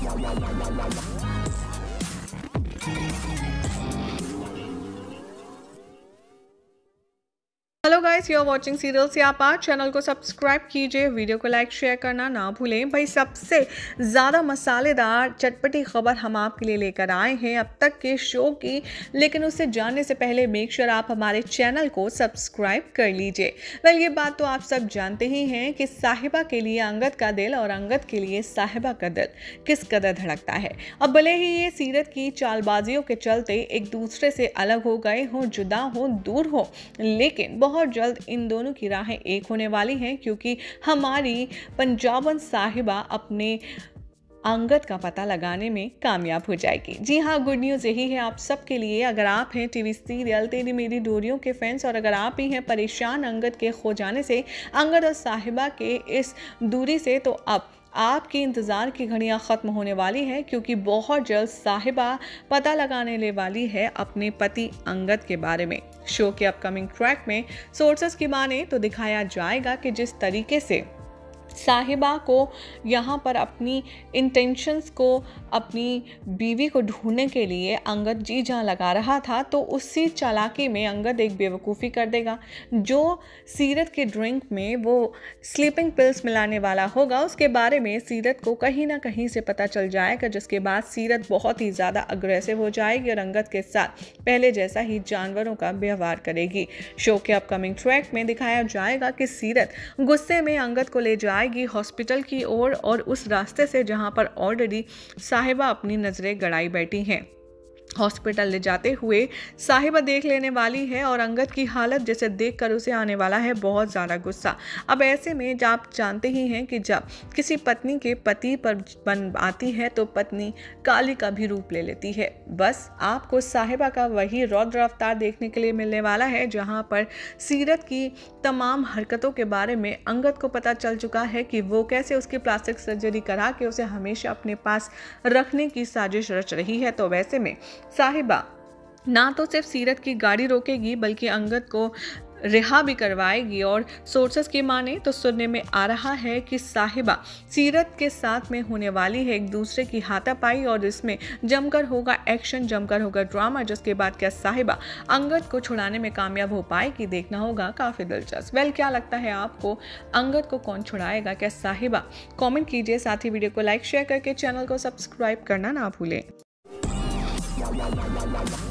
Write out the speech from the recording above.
Hello guys, you are watching serials या part. Channel को subscribe कीजिए, वीडियो को लाइक शेयर करना ना भूलें। भाई, सबसे ज़्यादा मसालेदार चटपटी खबर हम आपके लिए लेकर आए हैं अब तक के शो की, लेकिन उससे जानने से पहले मेक श्योर आप हमारे चैनल को सब्सक्राइब कर लीजिए। वेल, ये बात तो आप सब जानते ही हैं कि साहिबा के लिए अंगद का दिल और अंगद के लिए साहिबा का दिल किस कदर धड़कता है। अब भले ही ये सीरत की चालबाजियों के चलते एक दूसरे से अलग हो गए हों, जुदा हों, दूर हों, लेकिन बहुत जल्द इन दोनों की राहें एक होने वाली हैं, क्योंकि हमारी पंजाबन साहिबा अपने अंगद का पता लगाने में कामयाब हो जाएगी। जी हाँ, गुड न्यूज़ यही है आप सबके लिए। अगर आप हैं टीवी सीरियल तेरी मेरी डोरियों के फैंस, और अगर आप ही हैं परेशान अंगद के खो जाने से, अंगद और साहिबा के इस दूरी से, तो अब आपकी इंतज़ार की घड़ियां ख़त्म होने वाली है, क्योंकि बहुत जल्द साहिबा पता लगाने वाली है अपने पति अंगद के बारे में। शो के अपकमिंग ट्रैक में सोर्सेस की माने तो दिखाया जाएगा कि जिस तरीके से साहिबा को यहाँ पर अपनी इंटेंशंस को, अपनी बीवी को ढूंढने के लिए अंगद जी जान लगा रहा था, तो उसी चालाकी में अंगद एक बेवकूफ़ी कर देगा। जो सीरत के ड्रिंक में वो स्लीपिंग पिल्स मिलाने वाला होगा, उसके बारे में सीरत को कहीं ना कहीं से पता चल जाएगा, जिसके बाद सीरत बहुत ही ज़्यादा अग्रेसिव हो जाएगी और अंगद के साथ पहले जैसा ही जानवरों का व्यवहार करेगी। शो के अपकमिंग ट्रैक में दिखाया जाएगा कि सीरत गुस्से में अंगद को ले जाएगी हॉस्पिटल की ओर, और उस रास्ते से जहां पर ऑलरेडी साहिबा अपनी नजरें गड़ाई बैठी हैं। हॉस्पिटल ले जाते हुए साहिबा देख लेने वाली है, और अंगद की हालत जैसे देखकर उसे आने वाला है बहुत ज़्यादा गुस्सा। अब ऐसे में जब आप जानते ही हैं कि जब किसी पत्नी के पति पर बन आती है तो पत्नी काली का भी रूप ले लेती है। बस आपको साहिबा का वही रौद्र अवतार देखने के लिए मिलने वाला है, जहां पर सीरत की तमाम हरकतों के बारे में अंगद को पता चल चुका है कि वो कैसे उसकी प्लास्टिक सर्जरी करा के उसे हमेशा अपने पास रखने की साजिश रच रही है। तो वैसे में साहिबा ना तो सिर्फ सीरत की गाड़ी रोकेगी, बल्कि अंगद को रिहा भी करवाएगी। और सोर्सेस की माने तो सुनने में आ रहा है कि साहिबा सीरत के साथ में होने वाली है एक दूसरे की हाथापाई, और इसमें जमकर होगा एक्शन, जमकर होगा ड्रामा, जिसके बाद क्या साहिबा अंगद को छुड़ाने में कामयाब हो पाएगी, देखना होगा काफ़ी दिलचस्प। वेल, क्या लगता है आपको, अंगद को कौन छुड़ाएगा, क्या साहिबा? कमेंट कीजिए, साथ ही वीडियो को लाइक शेयर करके चैनल को सब्सक्राइब करना ना भूलें।